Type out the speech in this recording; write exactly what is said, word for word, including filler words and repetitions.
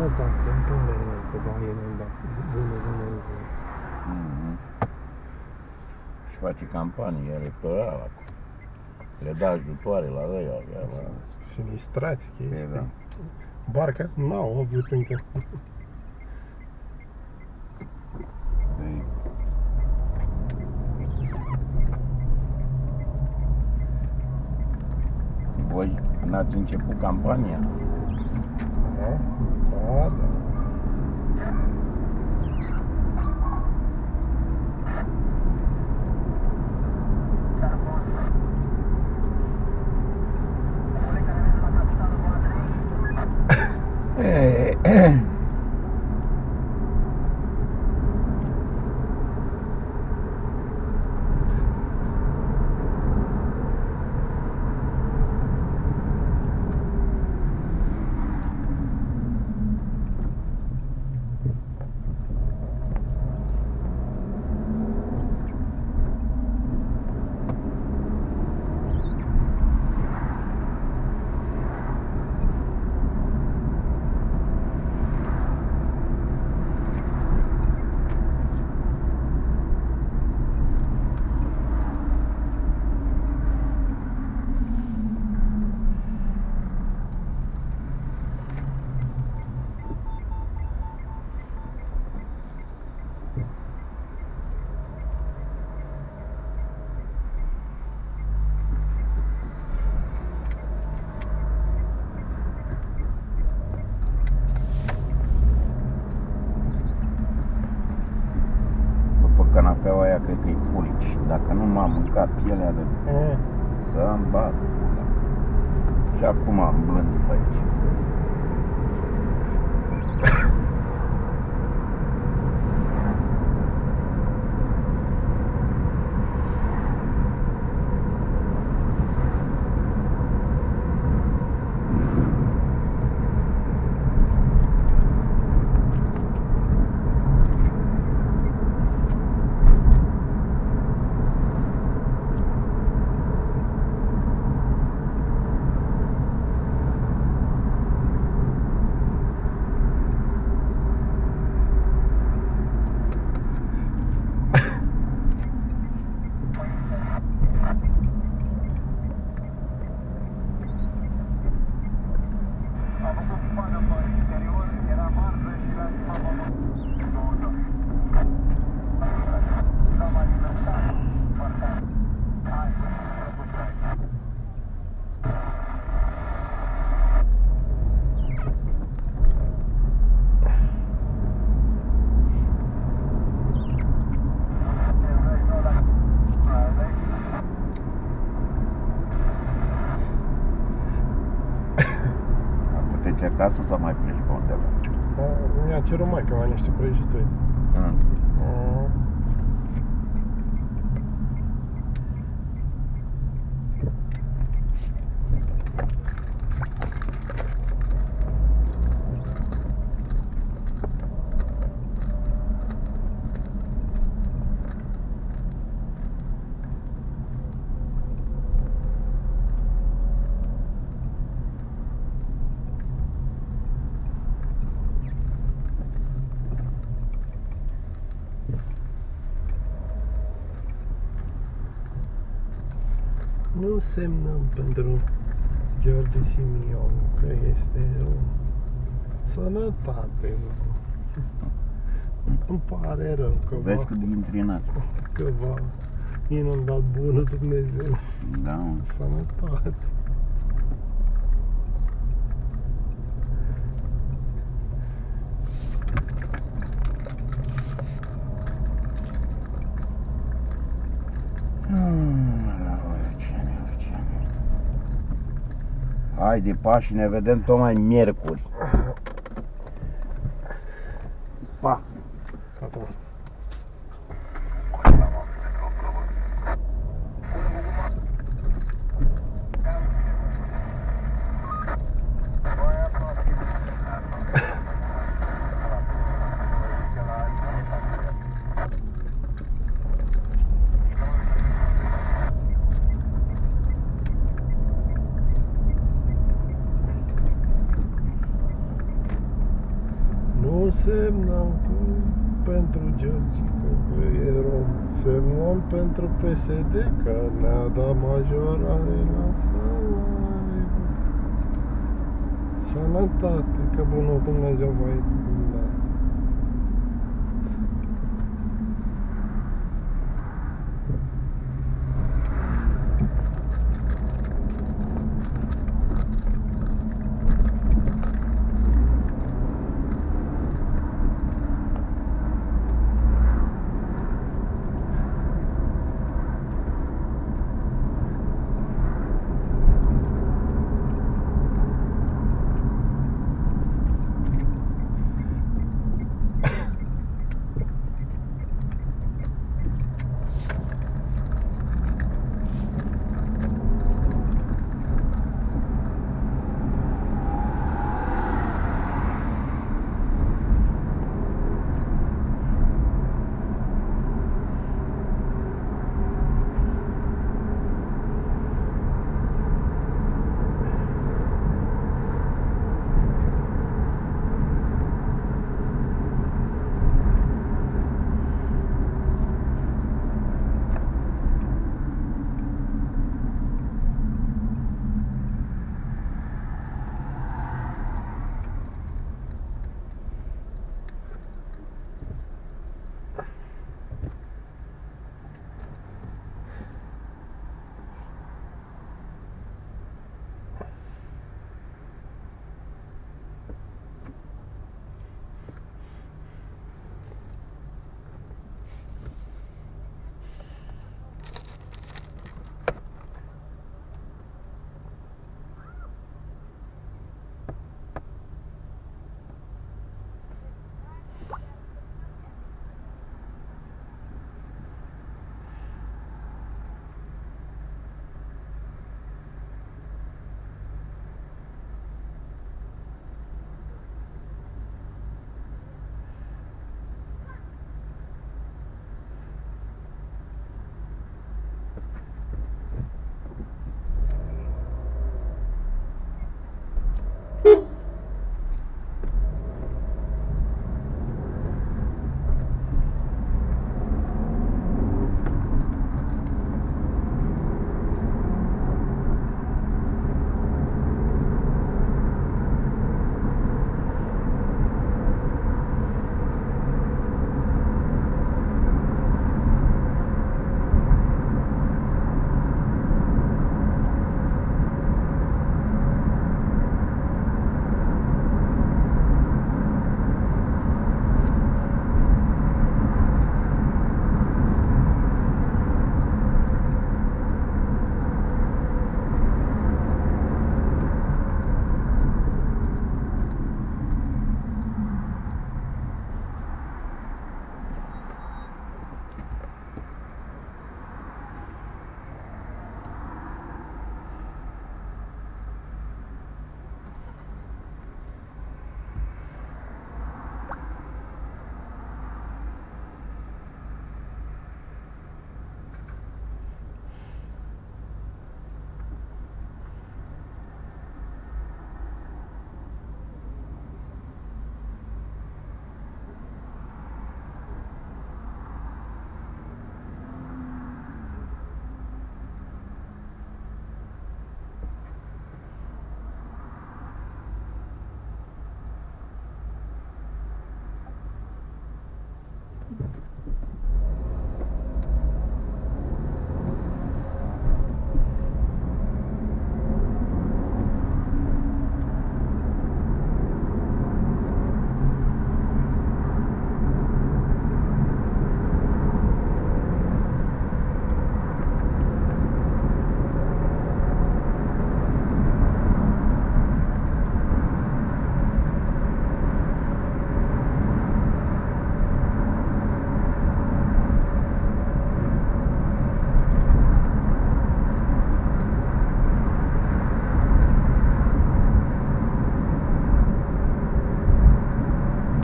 dacă îmi pare rău că va inunda bună Dumnezeu. Mm-hmm. Și face campanie electorală acum. Le dă ajutoare la ăia, la... Sinistrați chestii. Da. Barca n-au avut încă. Ei. Voi n-ați început campania? Da, da, da. Canapeaua aia cred că e pulici. Dacă nu m-am mâncat pielea de Mm. să-mi bat pula. Și acum am blând pe aici. Acasă sau mai pleci pe undeva? Mi-a cerut maica mea niște prăjituri. Mm. Mm. Nu semnăm pentru George Simion că este o sănătate. Îmi pare rău că Vezi va, cât de intrinat. că va inundat bună Dumnezeu. Da. Sănătate. Haide, pași, ne vedem tocmai miercuri. Pa! Gata. semnăm cu, pentru Georgica că e rom. Semnăm pentru P S D că ne-a dat majorare la salariu. Sănătate, că bunul Dumnezeu va